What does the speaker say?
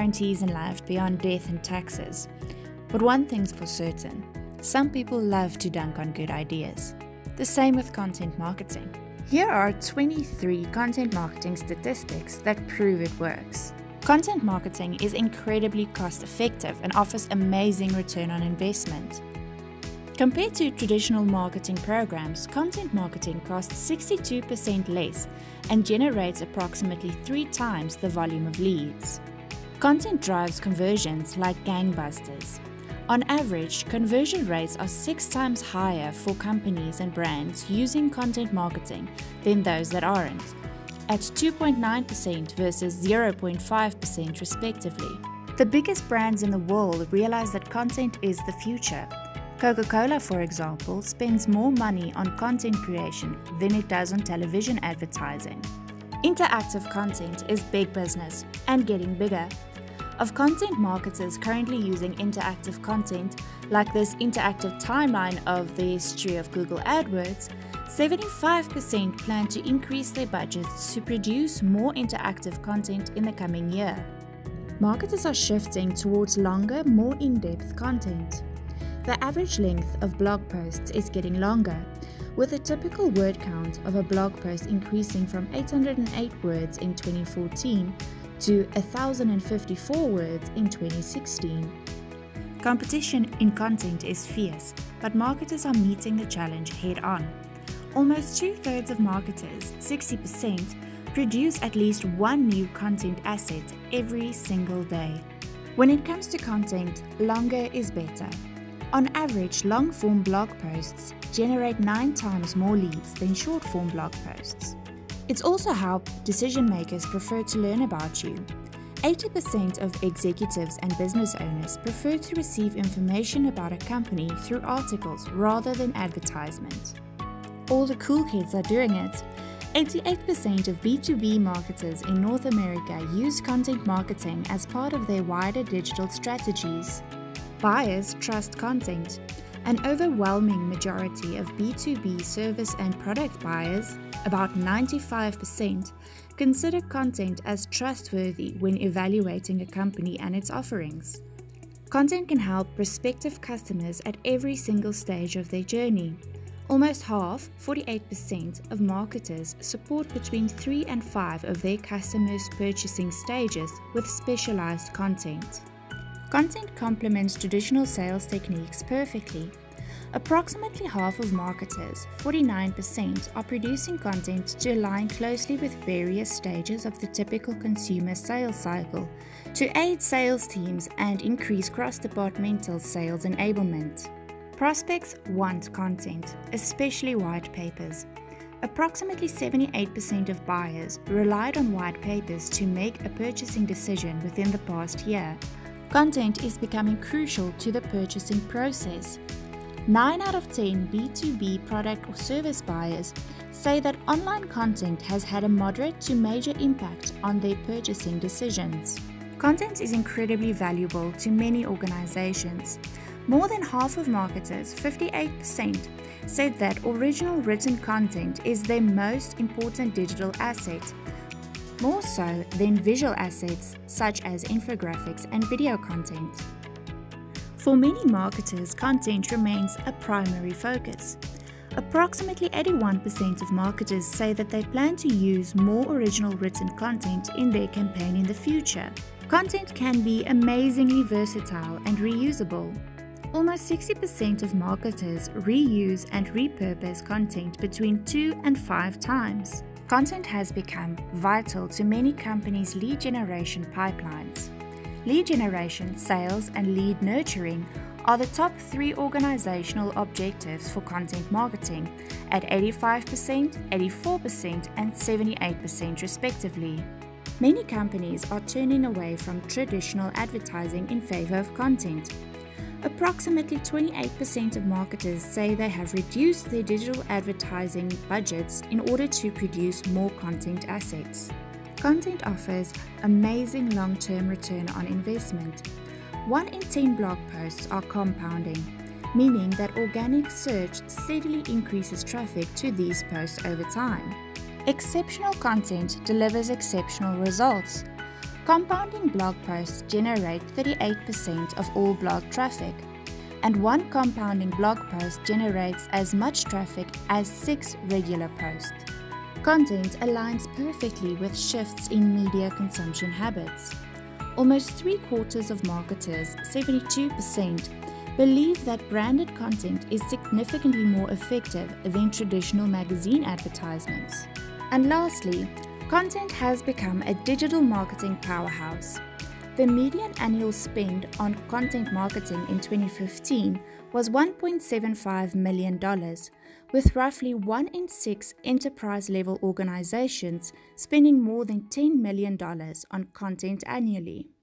guarantees in life beyond death and taxes. But one thing's for certain, some people love to dunk on good ideas. The same with content marketing. Here are 23 content marketing statistics that prove it works. Content marketing is incredibly cost-effective and offers amazing return on investment. Compared to traditional marketing programs, content marketing costs 62% less and generates approximately 3 times the volume of leads. Content drives conversions like gangbusters. On average, conversion rates are 6 times higher for companies and brands using content marketing than those that aren't, at 2.9% versus 0.5% respectively. The biggest brands in the world realize that content is the future. Coca-Cola, for example, spends more money on content creation than it does on television advertising. Interactive content is big business and getting bigger. Of content marketers currently using interactive content, like this interactive timeline of the history of Google AdWords, 75% plan to increase their budgets to produce more interactive content in the coming year. Marketers are shifting towards longer, more in-depth content. The average length of blog posts is getting longer, with a typical word count of a blog post increasing from 808 words in 2014 to 1,054 words in 2016. Competition in content is fierce, but marketers are meeting the challenge head-on. Almost 2/3 of marketers, 60%, produce at least one new content asset every single day. When it comes to content, longer is better. On average, long-form blog posts generate 9 times more leads than short-form blog posts. It's also how decision-makers prefer to learn about you. 80% of executives and business owners prefer to receive information about a company through articles rather than advertisement. All the cool kids are doing it. 88% of B2B marketers in North America use content marketing as part of their wider digital strategies. Buyers trust content. An overwhelming majority of B2B service and product buyers, about 95%, consider content as trustworthy when evaluating a company and its offerings. Content can help prospective customers at every single stage of their journey. Almost half, 48%, of marketers support between 3 and 5 of their customers' purchasing stages with specialized content. Content complements traditional sales techniques perfectly. Approximately half of marketers, 49%, are producing content to align closely with various stages of the typical consumer sales cycle to aid sales teams and increase cross-departmental sales enablement. Prospects want content, especially white papers. Approximately 78% of buyers relied on white papers to make a purchasing decision within the past year. Content is becoming crucial to the purchasing process. 9 out of 10 B2B product or service buyers say that online content has had a moderate to major impact on their purchasing decisions. Content is incredibly valuable to many organizations. More than half of marketers, 58%, said that original written content is their most important digital asset, more so than visual assets such as infographics and video content. For many marketers, content remains a primary focus. Approximately 81% of marketers say that they plan to use more original written content in their campaign in the future. Content can be amazingly versatile and reusable. Almost 60% of marketers reuse and repurpose content between 2 and 5 times. Content has become vital to many companies' lead generation pipelines. Lead generation, sales, and lead nurturing are the top 3 organizational objectives for content marketing at 85%, 84%, and 78% respectively. Many companies are turning away from traditional advertising in favor of content. Approximately 28% of marketers say they have reduced their digital advertising budgets in order to produce more content assets. Content offers amazing long-term return on investment. 1 in 10 blog posts are compounding, meaning that organic search steadily increases traffic to these posts over time. Exceptional content delivers exceptional results. Compounding blog posts generate 38% of all blog traffic, and one compounding blog post generates as much traffic as 6 regular posts. Content aligns perfectly with shifts in media consumption habits. Almost 3/4 of marketers, 72%, believe that branded content is significantly more effective than traditional magazine advertisements. And lastly, content has become a digital marketing powerhouse. The median annual spend on content marketing in 2015 was $1.75 million, with roughly 1 in 6 enterprise-level organizations spending more than $10 million on content annually.